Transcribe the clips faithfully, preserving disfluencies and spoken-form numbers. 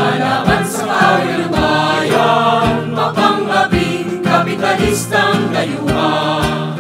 Lalaban sa kaya ng bayan, mapangabing kapitalistang dayuhan.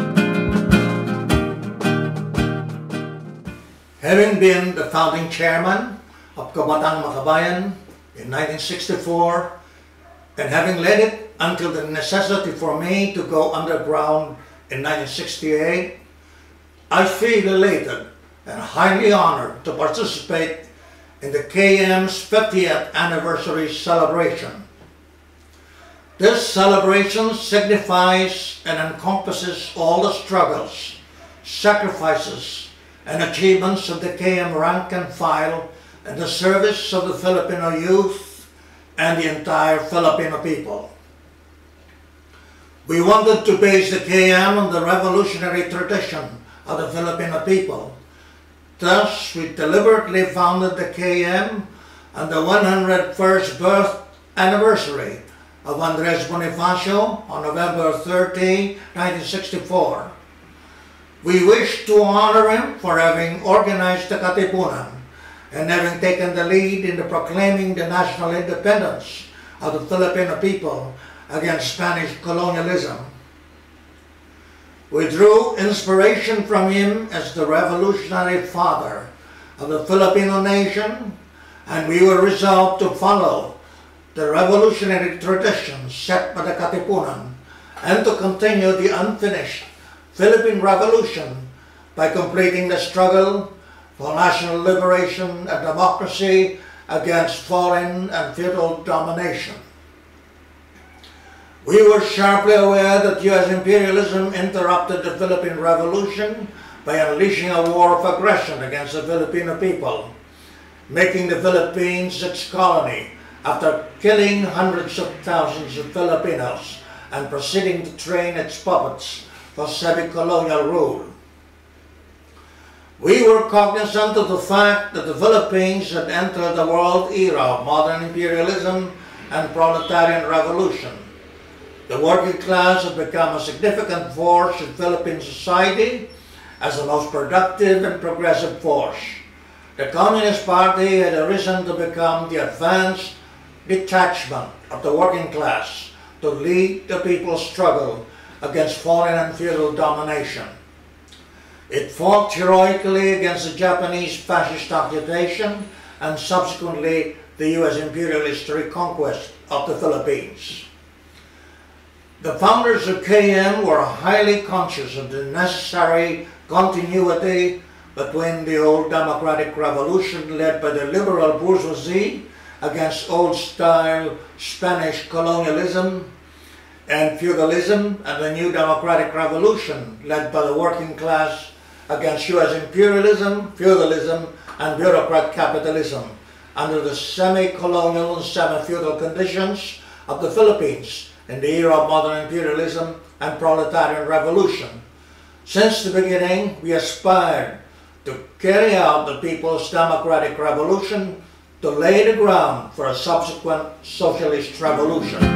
Having been the founding chairman of Kabatang Makabayan in nineteen sixty-four, and having led it until the necessity for me to go underground in nineteen sixty-eight, I feel elated and highly honored to participate in the K M's fiftieth anniversary celebration. This celebration signifies and encompasses all the struggles, sacrifices, and achievements of the K M rank and file in the service of the Filipino youth and the entire Filipino people. We wanted to base the K M on the revolutionary tradition of the Filipino people. Thus, we deliberately founded the K M on the one hundred first birth anniversary of Andres Bonifacio on November thirtieth, nineteen sixty-four. We wish to honor him for having organized the Katipunan and having taken the lead in the proclaiming the national independence of the Filipino people against Spanish colonialism. We drew inspiration from him as the revolutionary father of the Filipino nation, and we were resolved to follow the revolutionary traditions set by the Katipunan and to continue the unfinished Philippine Revolution by completing the struggle for national liberation and democracy against foreign and feudal domination. We were sharply aware that U S imperialism interrupted the Philippine Revolution by unleashing a war of aggression against the Filipino people, making the Philippines its colony after killing hundreds of thousands of Filipinos and proceeding to train its puppets for semi-colonial rule. We were cognizant of the fact that the Philippines had entered the world era of modern imperialism and proletarian revolution. The working class had become a significant force in Philippine society as the most productive and progressive force. The Communist Party had arisen to become the advanced detachment of the working class to lead the people's struggle against foreign and feudal domination. It fought heroically against the Japanese fascist occupation and subsequently the U S imperialist reconquest of the Philippines. The founders of K M were highly conscious of the necessary continuity between the old democratic revolution led by the liberal bourgeoisie against old-style Spanish colonialism and feudalism, and the new democratic revolution led by the working class against U S imperialism, feudalism, and bureaucrat capitalism under the semi-colonial and semi-feudal conditions of the Philippines in the era of modern imperialism and proletarian revolution. Since the beginning, we aspired to carry out the People's Democratic Revolution to lay the ground for a subsequent socialist revolution.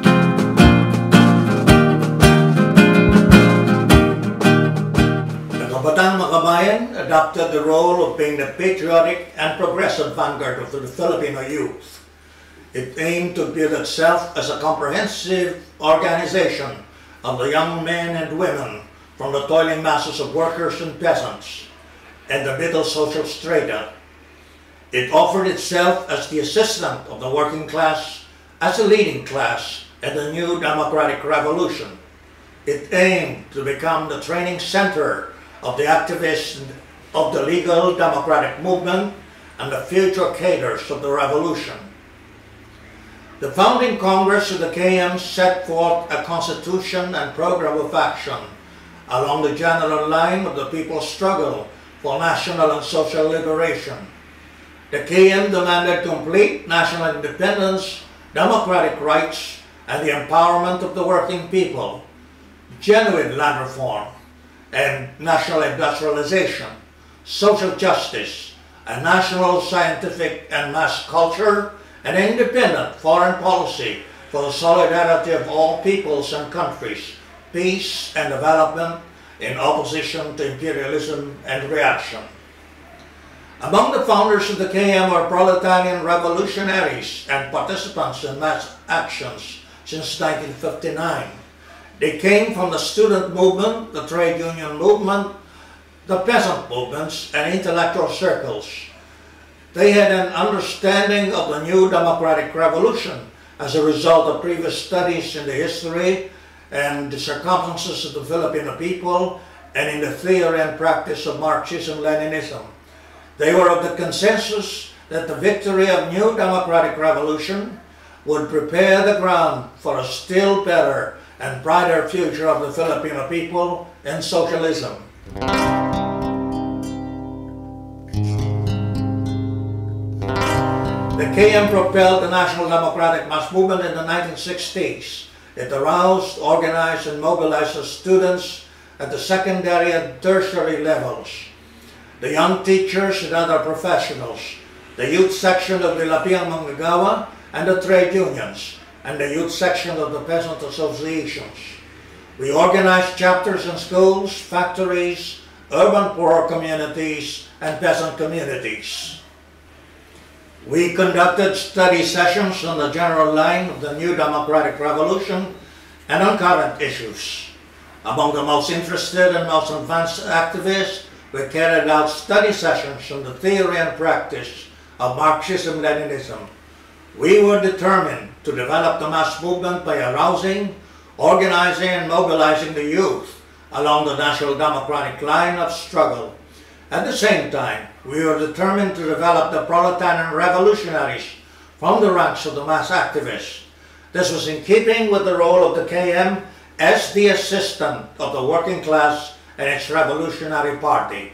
Kabatang Makabayan adopted the role of being the patriotic and progressive vanguard of the Filipino youth. It aimed to build itself as a comprehensive organization of the young men and women from the toiling masses of workers and peasants and the middle social strata. It offered itself as the assistant of the working class, as a leading class in the new democratic revolution. It aimed to become the training center of the activists of the legal democratic movement and the future cadres of the revolution. The founding Congress of the K M set forth a constitution and program of action along the general line of the people's struggle for national and social liberation. The K M demanded complete national independence, democratic rights, and the empowerment of the working people, genuine land reform, and national industrialization, social justice, a national scientific and mass culture, and independent foreign policy for the solidarity of all peoples and countries, peace and development in opposition to imperialism and reaction. Among the founders of the K M were proletarian revolutionaries and participants in mass actions since nineteen fifty-nine. They came from the student movement, the trade union movement, the peasant movements, and intellectual circles. They had an understanding of the new democratic revolution as a result of previous studies in the history and the circumstances of the Filipino people and in the theory and practice of Marxism-Leninism. They were of the consensus that the victory of new democratic revolution would prepare the ground for a still better and brighter future of the Filipino people in socialism. The K M propelled the National Democratic Mass Movement in the nineteen sixties. It aroused, organized, and mobilized the students at the secondary and tertiary levels, the young teachers and other professionals, the youth section of the Lapiang Manggagawa and the trade unions, and the youth section of the peasant associations. We organized chapters in schools, factories, urban poor communities, and peasant communities. We conducted study sessions on the general line of the new democratic revolution and on current issues. Among the most interested and most advanced activists, we carried out study sessions on the theory and practice of Marxism-Leninism. We were determined to develop the mass movement by arousing, organizing, and mobilizing the youth along the national democratic line of struggle. At the same time, we were determined to develop the proletarian revolutionaries from the ranks of the mass activists. This was in keeping with the role of the K M as the assistant of the working class and its revolutionary party.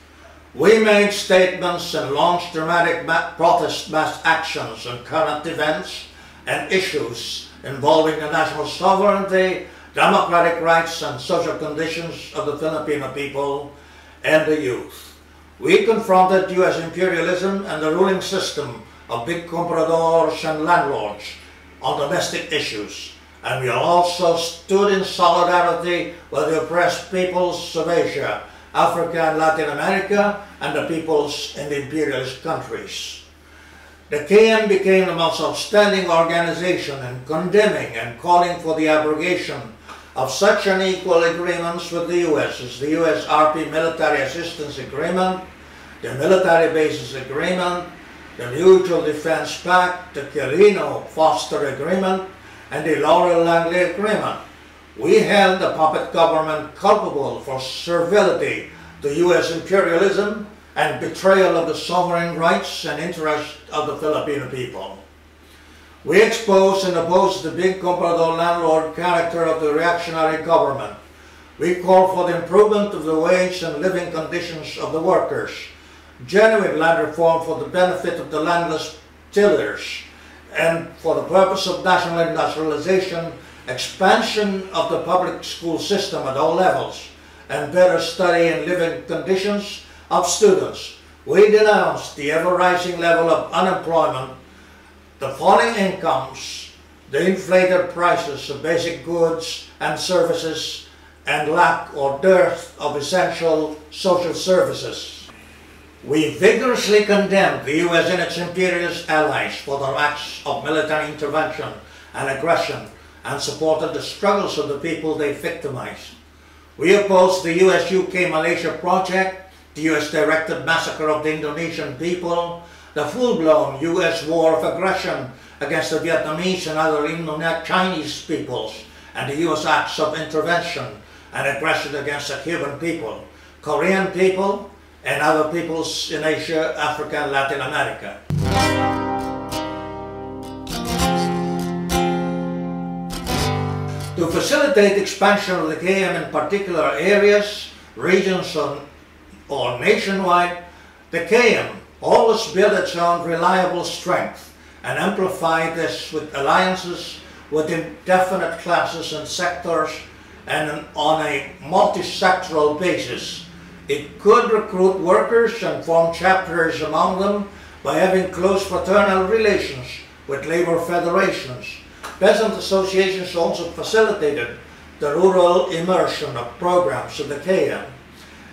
We made statements and launched dramatic ma protest mass actions on current events and issues involving the national sovereignty, democratic rights, and social conditions of the Filipino people and the youth. We confronted U S imperialism and the ruling system of big compradors and landlords on domestic issues, and we also stood in solidarity with the oppressed peoples of Asia, Africa, and Latin America, and the peoples in the imperialist countries. The K M became the most outstanding organization in condemning and calling for the abrogation of such unequal agreements with the U S as the U S R P Military Assistance Agreement, the Military Bases Agreement, the Mutual Defense Pact, the Quirino-Foster Agreement, and the Laurel-Langley Agreement. We held the puppet government culpable for servility to U S imperialism and betrayal of the sovereign rights and interests of the Filipino people. We exposed and opposed the big comprador landlord character of the reactionary government. We called for the improvement of the wage and living conditions of the workers, genuine land reform for the benefit of the landless tillers, and for the purpose of national industrialization, expansion of the public school system at all levels, and better study and living conditions of students. We denounced the ever-rising level of unemployment, the falling incomes, the inflated prices of basic goods and services, and lack or dearth of essential social services. We vigorously condemned the U S and its imperialist allies for their acts of military intervention and aggression, and supported the struggles of the people they victimized. We opposed the U S U K Malaysia Project, the U S-directed massacre of the Indonesian people, the full-blown U S war of aggression against the Vietnamese and other Indo-Chinese peoples, and the U S acts of intervention and aggression against the Cuban people, Korean people, and other peoples in Asia, Africa, and Latin America. To facilitate expansion of the K M in particular areas, regions, or, or nationwide, the K M always built its own reliable strength and amplified this with alliances with indefinite classes and sectors and on a multi-sectoral basis. It could recruit workers and form chapters among them by having close fraternal relations with labor federations. Peasant associations also facilitated the rural immersion of programs of the K M.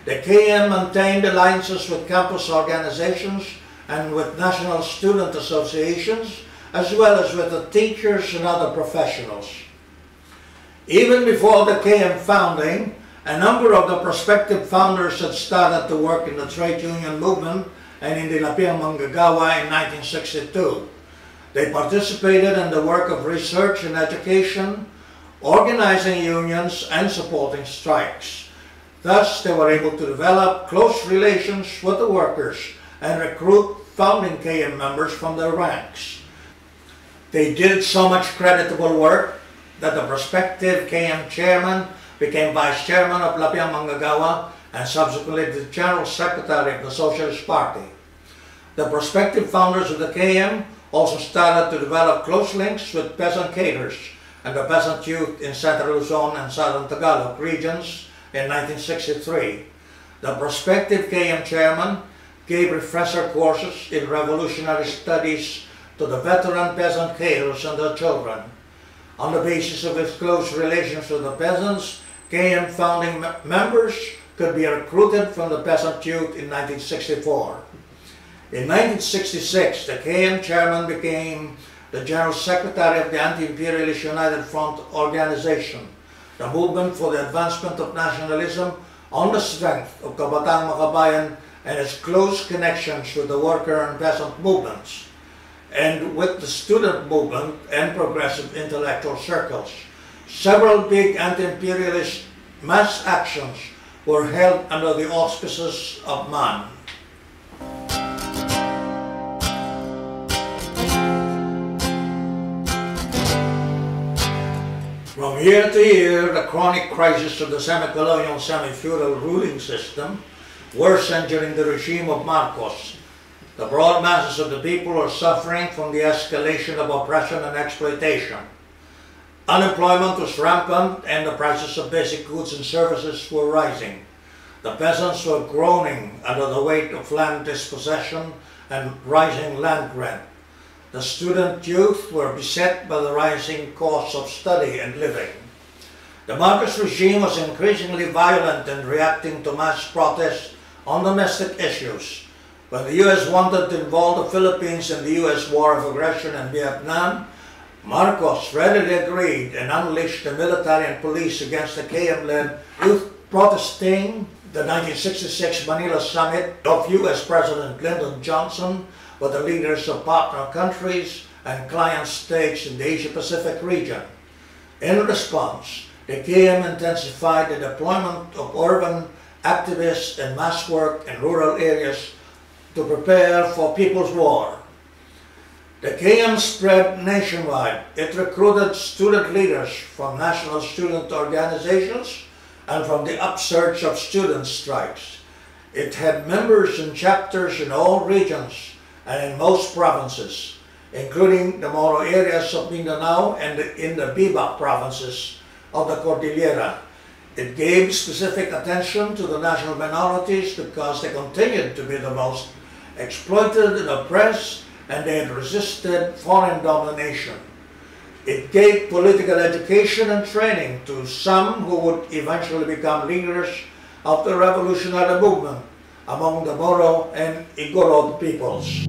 The K M maintained alliances with campus organizations and with national student associations, as well as with the teachers and other professionals. Even before the K M founding, a number of the prospective founders had started to work in the trade union movement and in the Lapiang Manggagawa in nineteen sixty-two. They participated in the work of research and education, organizing unions and supporting strikes. Thus, they were able to develop close relations with the workers and recruit founding K M members from their ranks. They did so much creditable work that the prospective K M chairman became vice chairman of Lapiang Manggagawa and subsequently the general secretary of the Socialist Party. The prospective founders of the K M also started to develop close links with peasant cadres and the peasant youth in Central Luzon and Southern Tagalog regions in nineteen sixty-three. The prospective K M chairman gave refresher courses in revolutionary studies to the veteran peasant cadres and their children. On the basis of his close relations with the peasants, K M founding members could be recruited from the peasant youth in nineteen sixty-four. In nineteen sixty-six, the K M chairman became the General Secretary of the Anti-Imperialist United Front Organization, the movement for the advancement of nationalism on the strength of Kabataang Makabayan and its close connections with the worker and peasant movements, and with the student movement and progressive intellectual circles. Several big anti-imperialist mass actions were held under the auspices of M A N. From year to year, the chronic crisis of the semi-colonial, semi-feudal ruling system worsened during the regime of Marcos. The broad masses of the people are suffering from the escalation of oppression and exploitation. Unemployment was rampant and the prices of basic goods and services were rising. The peasants were groaning under the weight of land dispossession and rising land rent. The student youth were beset by the rising costs of study and living. The Marcos regime was increasingly violent in reacting to mass protests on domestic issues. When the U S wanted to involve the Philippines in the U S war of aggression in Vietnam, Marcos readily agreed and unleashed the military and police against the K M-led youth protesting the nineteen sixty-six Manila summit of U S President Lyndon Johnson with the leaders of partner countries and client states in the Asia-Pacific region. In response, the K M intensified the deployment of urban activists and mass work in rural areas to prepare for People's War. The K M spread nationwide. It recruited student leaders from national student organizations and from the upsurge of student strikes. It had members and chapters in all regions and in most provinces, including the Moro areas of Mindanao and in the Biba provinces of the Cordillera. It gave specific attention to the national minorities because they continued to be the most exploited and oppressed, and they had resisted foreign domination. It gave political education and training to some who would eventually become leaders of the revolutionary movement among the Moro and Igorot peoples.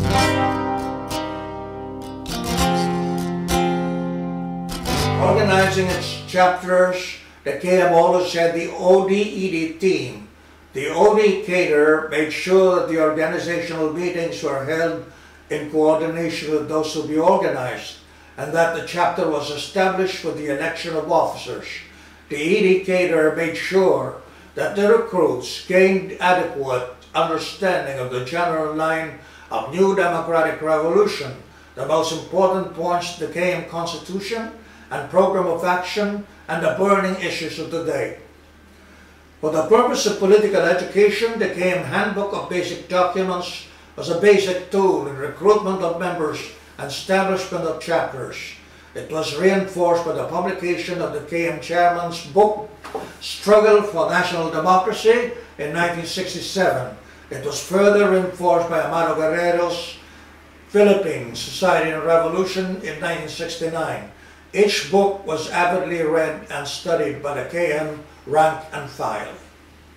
Organizing its chapters, the K M always had the O D E D team. The O D cadre made sure that the organizational meetings were held in coordination with those to be organized, and that the chapter was established for the election of officers. The E D cadre made sure that the recruits gained adequate understanding of the general line of new democratic revolution, the most important points of the K M Constitution and program of action, and the burning issues of the day. For the purpose of political education, the K M Handbook of Basic Documents was a basic tool in recruitment of members and establishment of chapters. It was reinforced by the publication of the K M chairman's book, Struggle for National Democracy, in nineteen sixty-seven. It was further reinforced by Amado Guerrero's Philippine Society and Revolution in nineteen sixty-nine. Each book was avidly read and studied by the K M rank and file.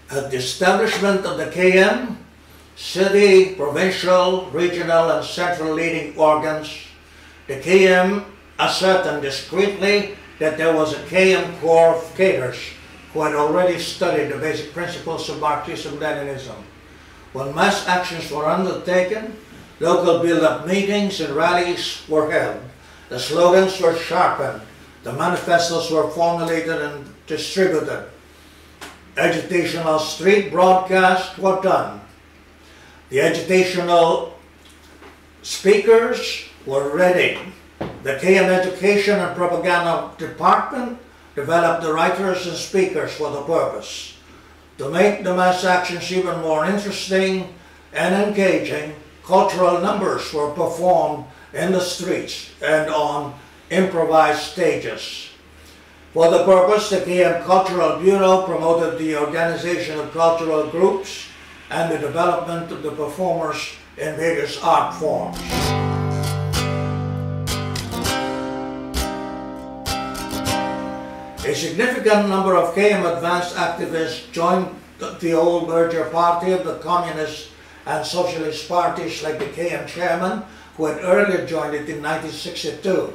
At the establishment of the K M, city, provincial, regional, and central leading organs, the K M ascertained discreetly that there was a K M corps of cadres who had already studied the basic principles of Marxism-Leninism. When mass actions were undertaken, local build-up meetings and rallies were held. The slogans were sharpened. The manifestos were formulated and distributed. Agitational street broadcasts were done. The agitational speakers were ready. The K M Education and Propaganda Department developed the writers and speakers for the purpose. To make the mass actions even more interesting and engaging, cultural numbers were performed in the streets and on improvised stages. For the purpose, the K M Cultural Bureau promoted the organization of cultural groups and the development of the performers in various art forms. A significant number of K M advanced activists joined the old merger party of the Communist and Socialist parties, like the K M chairman, who had earlier joined it in nineteen sixty-two.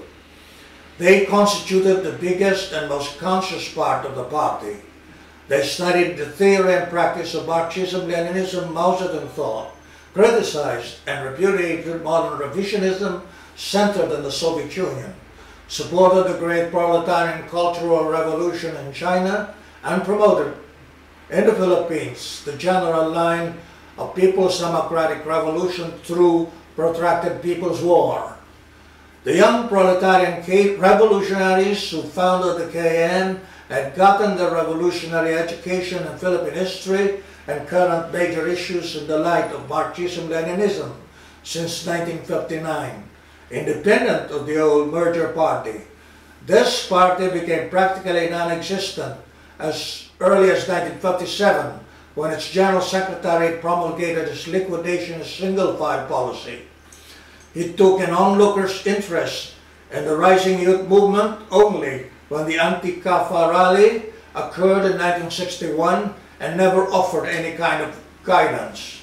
They constituted the biggest and most conscious part of the party. They studied the theory and practice of Marxism-Leninism, Mao Zedong thought, criticized and repudiated modern revisionism centered in the Soviet Union, supported the great proletarian cultural revolution in China, and promoted in the Philippines the general line of People's Democratic Revolution through protracted People's War. The young proletarian revolutionaries who founded the K M had gotten their revolutionary education in Philippine history and current major issues in the light of Marxism-Leninism since nineteen fifty-nine. Independent of the old merger party, this party became practically non-existent as early as nineteen fifty-seven, when its General Secretary promulgated his liquidationist single-file policy. He took an onlooker's interest in the rising youth movement only when the anti-Kafa rally occurred in nineteen sixty-one and never offered any kind of guidance.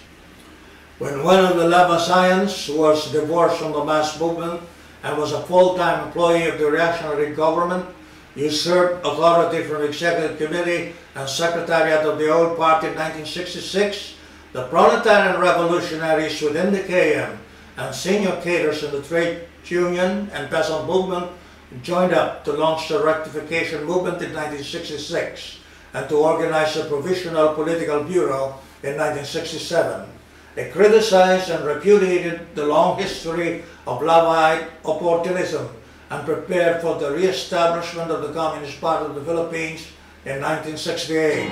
When one of the Labasayans, who was divorced from the mass movement and was a full-time employee of the reactionary government, usurped authority from the Executive Committee and Secretariat of the old party in nineteen sixty-six, the proletarian revolutionaries within the K M and senior cadres in the trade union and peasant movement joined up to launch the rectification movement in nineteen sixty-six and to organize the Provisional Political Bureau in nineteen sixty-seven. They criticized and repudiated the long history of Lavite opportunism and prepared for the re-establishment of the Communist Party of the Philippines in nineteen sixty-eight.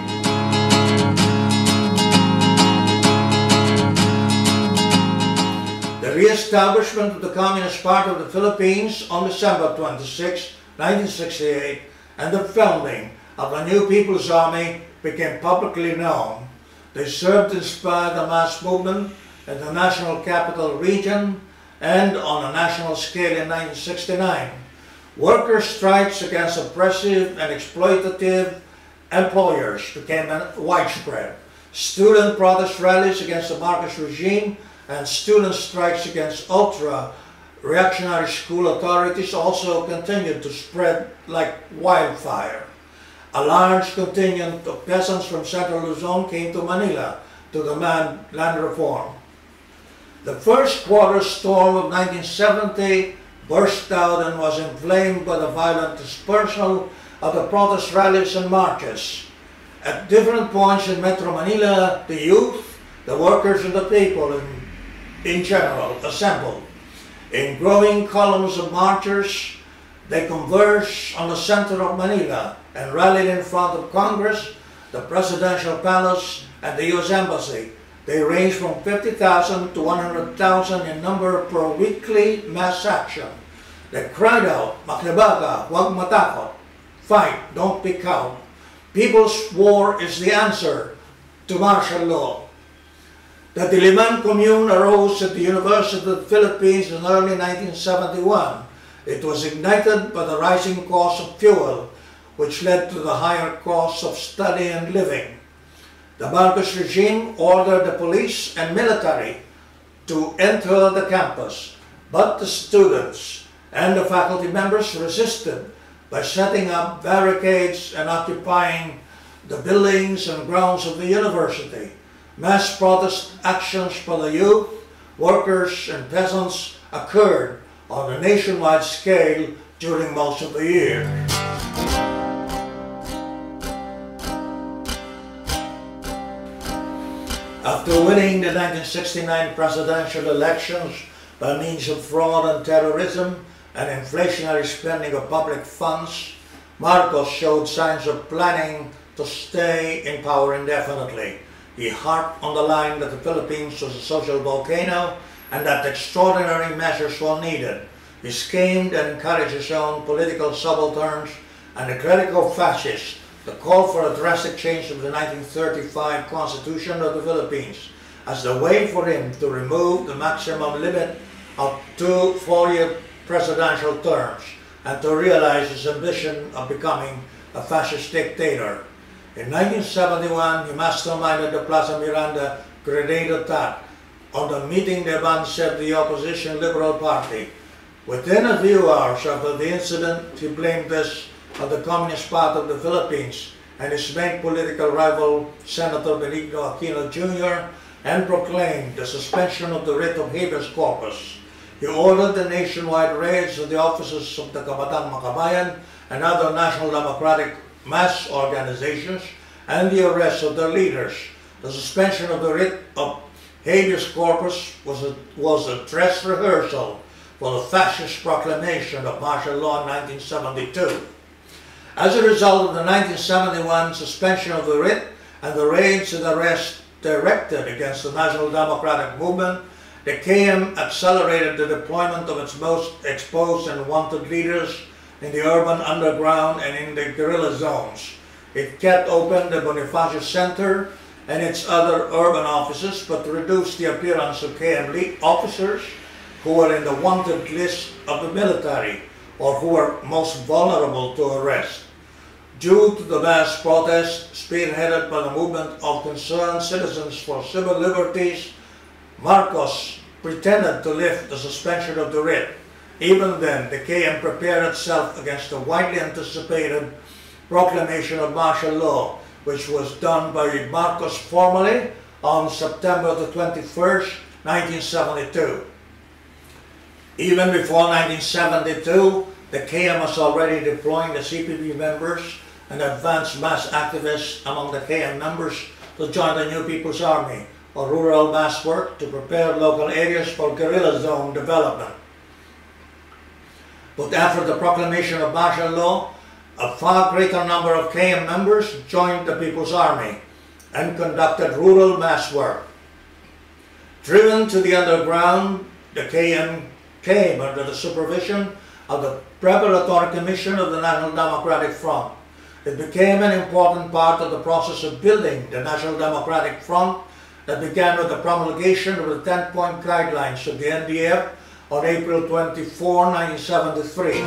The re-establishment of the Communist Party of the Philippines on December twenty-sixth, nineteen sixty-eight, and the founding of the New People's Army became publicly known. They served to inspire the mass movement in the National Capital Region and on a national scale in nineteen sixty-nine. Worker strikes against oppressive and exploitative employers became widespread. Student protest rallies against the Marcos regime and student strikes against ultra-reactionary school authorities also continued to spread like wildfire. A large contingent of peasants from Central Luzon came to Manila to demand land reform. The first quarter storm of nineteen seventy burst out and was inflamed by the violent dispersal of the protest rallies and marches. At different points in Metro Manila, the youth, the workers, and the people in, in general assembled. In growing columns of marchers, they converged on the center of Manila and rallied in front of Congress, the Presidential Palace, and the U S Embassy. They ranged from fifty thousand to one hundred thousand in number per weekly mass action. They cried out, "Makibaga, huwag matakot. Fight, don't be cowed. People's war is the answer to martial law." The Diliman Commune arose at the University of the Philippines in early nineteen seventy-one. It was ignited by the rising cost of fuel, which led to the higher costs of study and living. The Marcos regime ordered the police and military to enter the campus, but the students and the faculty members resisted by setting up barricades and occupying the buildings and grounds of the university. Mass protest actions by the youth, workers, and peasants occurred on a nationwide scale during most of the year. After winning the nineteen sixty-nine presidential elections by means of fraud and terrorism and inflationary spending of public funds, Marcos showed signs of planning to stay in power indefinitely. He harped on the line that the Philippines was a social volcano and that extraordinary measures were needed. He schemed and encouraged his own political subalterns and the clerical fascists to call for a drastic change of the nineteen thirty-five Constitution of the Philippines as the way for him to remove the maximum limit of two four-year presidential terms and to realize his ambition of becoming a fascist dictator. In nineteen seventy-one, he masterminded the Plaza Miranda grenade attack on the meeting de Avance of the opposition Liberal Party. Within a few hours after the incident, he blamed this on the Communist Party of the Philippines and his main political rival, Senator Benigno Aquino Junior, and proclaimed the suspension of the writ of habeas corpus. He ordered the nationwide raids of the offices of the Kabataan Makabayan and other National Democratic mass organizations and the arrest of their leaders. The suspension of the writ of habeas corpus was a, was a dress rehearsal for the fascist proclamation of martial law in nineteen seventy-two. As a result of the nineteen seventy-one suspension of the writ and the raids and arrests directed against the National Democratic Movement, the K M accelerated the deployment of its most exposed and wanted leaders in the urban underground and in the guerrilla zones. It kept open the Bonifacio Center and its other urban offices, but reduced the appearance of K M lead officers who were in the wanted list of the military or who were most vulnerable to arrest. Due to the mass protest spearheaded by the Movement of Concerned Citizens for Civil Liberties, Marcos pretended to lift the suspension of the writ. Even then, the K M prepared itself against the widely anticipated proclamation of martial law, which was done by Marcos formally on September the twenty-first, nineteen seventy-two. Even before nineteen seventy-two, the K M was already deploying the C P P members and advanced mass activists among the K M members to join the New People's Army, or rural mass work to prepare local areas for guerrilla zone development. But after the proclamation of martial law, a far greater number of K M members joined the People's Army and conducted rural mass work. Driven to the underground, the K M came under the supervision of the Preparatory Commission of the National Democratic Front. It became an important part of the process of building the National Democratic Front that began with the promulgation of the ten-point guidelines of the N D F on April twenty-fourth, nineteen seventy-three.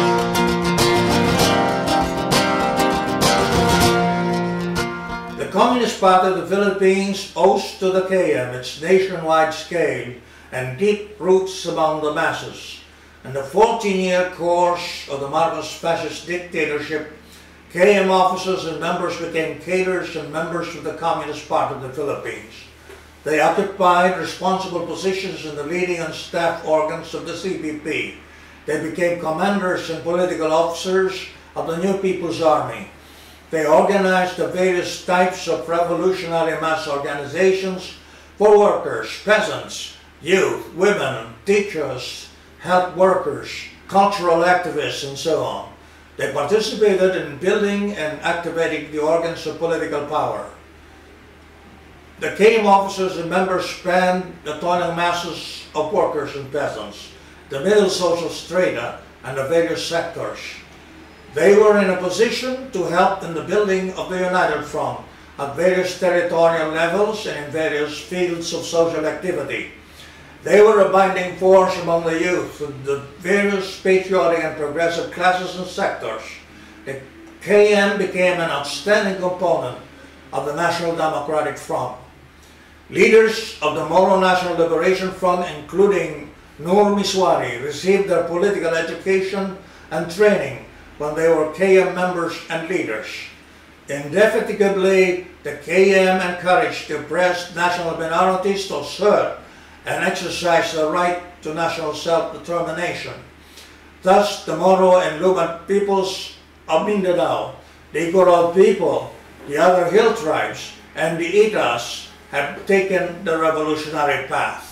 The Communist Party of the Philippines owes to the K M its nationwide scale and deep roots among the masses. In the fourteen-year course of the Marcos fascist dictatorship, K M officers and members became cadres and members of the Communist Party of the Philippines. They occupied responsible positions in the leading and staff organs of the C P P. They became commanders and political officers of the New People's Army. They organized the various types of revolutionary mass organizations for workers, peasants, youth, women, teachers, health workers, cultural activists, and so on. They participated in building and activating the organs of political power. The K M officers and members spanned the toiling masses of workers and peasants, the middle social strata, and the various sectors. They were in a position to help in the building of the United Front at various territorial levels and in various fields of social activity. They were a binding force among the youth in the various patriotic and progressive classes and sectors. The K M became an outstanding component of the National Democratic Front. Leaders of the Moro National Liberation Front, including Noor Miswari, received their political education and training when they were K M members and leaders. Indefatigably, the K M encouraged the oppressed national minorities to assert and exercise the right to national self-determination. Thus, the Moro and Luban peoples of Mindanao, the Igorot people, the other hill tribes, and the Itas have taken the revolutionary path.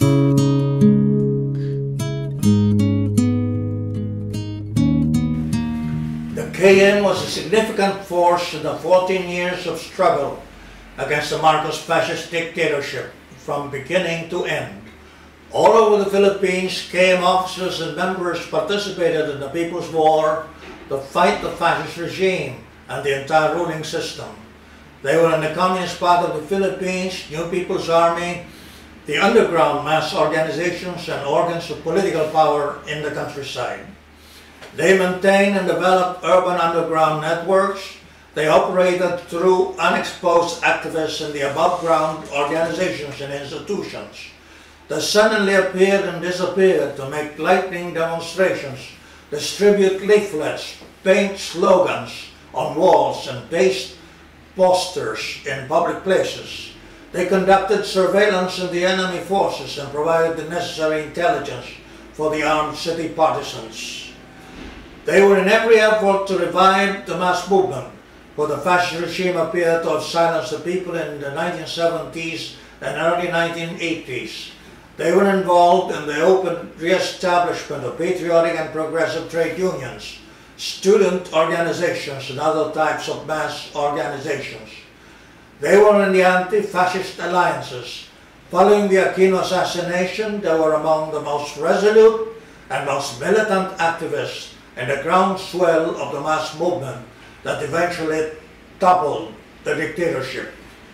The K M was a significant force in the fourteen years of struggle against the Marcos fascist dictatorship from beginning to end. All over the Philippines, K M officers and members participated in the People's War to fight the fascist regime and the entire ruling system. They were in the Communist part of the Philippines, New People's Army, the underground mass organizations and organs of political power in the countryside. They maintained and developed urban underground networks. They operated through unexposed activists in the above-ground organizations and institutions. They suddenly appeared and disappeared to make lightning demonstrations, distribute leaflets, paint slogans on walls, and paste posters in public places. They conducted surveillance of the enemy forces and provided the necessary intelligence for the armed city partisans. They were in every effort to revive the mass movement, for the fascist regime appeared to have silenced the people in the nineteen seventies and early nineteen eighties. They were involved in the open re-establishment of patriotic and progressive trade unions, student organizations, and other types of mass organizations. They were in the anti-fascist alliances. Following the Aquino assassination, they were among the most resolute and most militant activists in the groundswell of the mass movement that eventually toppled the dictatorship.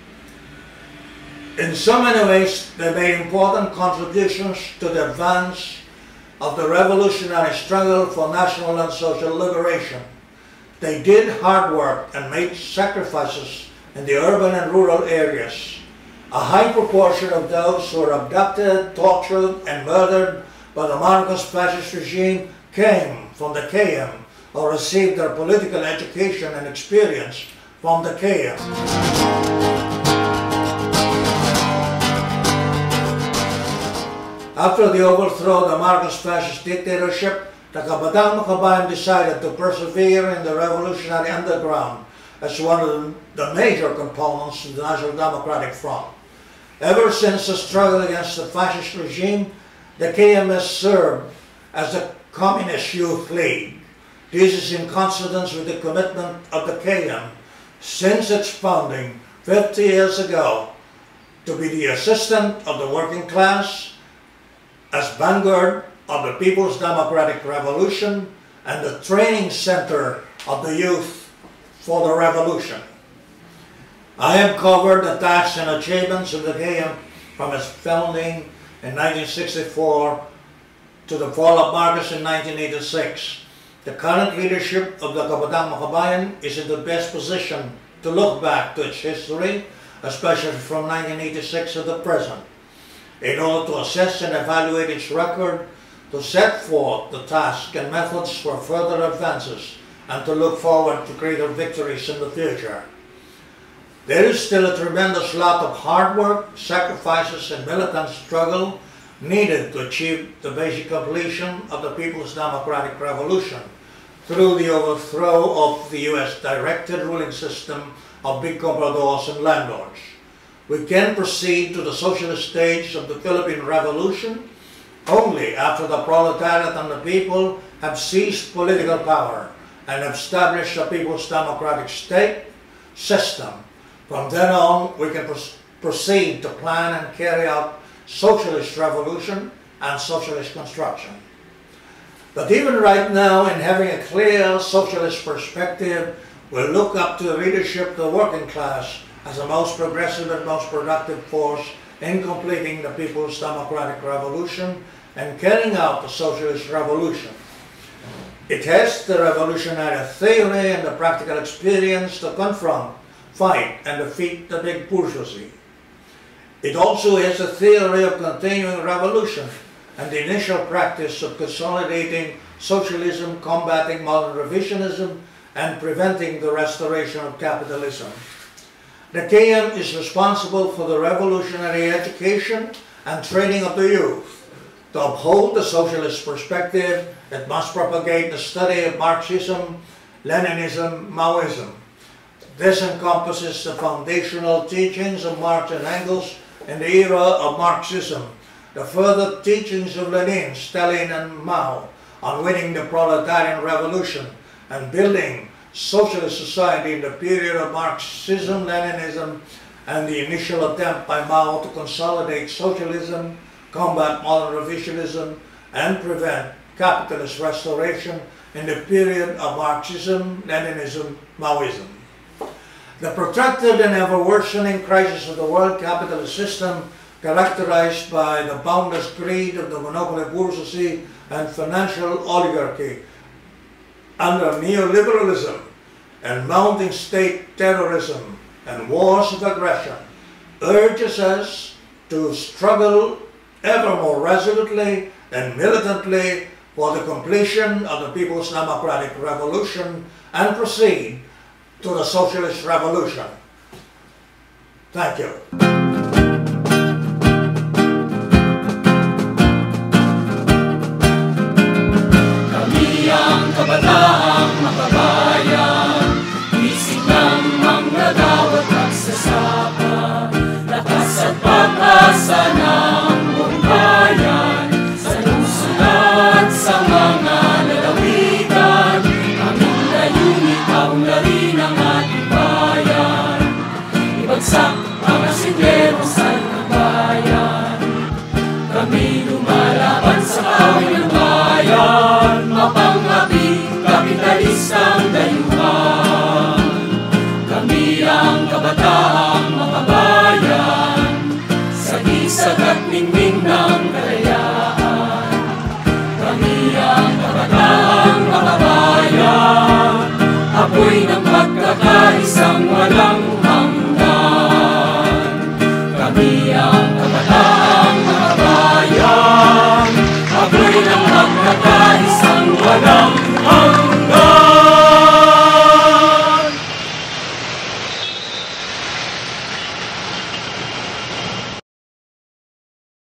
In so many ways, they made important contributions to the advance of the revolutionary struggle for national and social liberation. They did hard work and made sacrifices in the urban and rural areas. A high proportion of those who were abducted, tortured, and murdered by the Marcos fascist regime came from the K M or received their political education and experience from the K M. After the overthrow of the Marcos fascist dictatorship, the Kabatang Makabayan decided to persevere in the revolutionary underground as one of the major components of the National Democratic Front. Ever since the struggle against the fascist regime, the K M has served as the Communist Youth League. This is in consonance with the commitment of the K M since its founding fifty years ago to be the assistant of the working class, as vanguard of the People's Democratic Revolution, and the training center of the youth for the revolution. I have covered the tasks and achievements of the K M from its founding in nineteen sixty-four to the fall of Marcos in nineteen eighty-six. The current leadership of the Kabatang Makabayan is in the best position to look back to its history, especially from nineteen eighty-six to the present, in order to assess and evaluate its record, to set forth the task and methods for further advances, and to look forward to greater victories in the future. There is still a tremendous lot of hard work, sacrifices, and militant struggle needed to achieve the basic completion of the People's Democratic Revolution through the overthrow of the U S-directed ruling system of big compradores and landlords. We can proceed to the socialist stage of the Philippine Revolution only after the proletariat and the people have seized political power and established a People's Democratic State system. From then on, we can pr- proceed to plan and carry out socialist revolution and socialist construction. But even right now, in having a clear socialist perspective, we look up to the leadership of the working class as the most progressive and most productive force in completing the People's Democratic Revolution and carrying out the socialist revolution. It has the revolutionary theory and the practical experience to confront fight and defeat the big bourgeoisie. It also is a theory of continuing revolution and the initial practice of consolidating socialism, combating modern revisionism, and preventing the restoration of capitalism. The K M is responsible for the revolutionary education and training of the youth. To uphold the socialist perspective, it must propagate the study of Marxism, Leninism, Maoism. This encompasses the foundational teachings of Marx and Engels in the era of Marxism, the further teachings of Lenin, Stalin, and Mao on winning the proletarian revolution and building socialist society in the period of Marxism, Leninism, and the initial attempt by Mao to consolidate socialism, combat modern revisionism, and prevent capitalist restoration in the period of Marxism, Leninism, Maoism. The protracted and ever-worsening crisis of the world capitalist system, characterized by the boundless greed of the monopoly bourgeoisie and financial oligarchy under neoliberalism and mounting state terrorism and wars of aggression, urges us to struggle ever more resolutely and militantly for the completion of the People's Democratic Revolution and proceed to the Socialist Revolution. Thank you.